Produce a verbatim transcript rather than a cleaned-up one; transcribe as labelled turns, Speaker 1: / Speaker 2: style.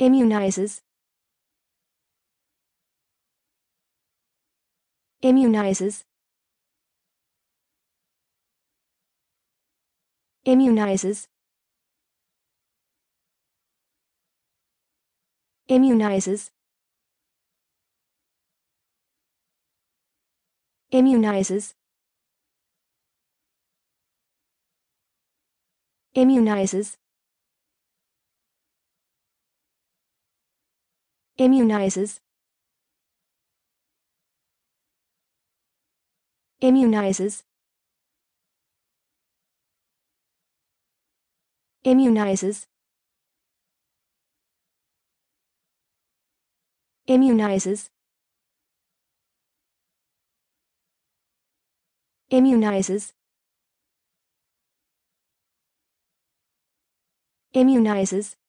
Speaker 1: Immunizes. Immunizes. Immunizes. Immunizes. Immunizes. Immunizes. Immunizes. Immunizes. Immunizes. Immunizes. Immunizes. Immunizes.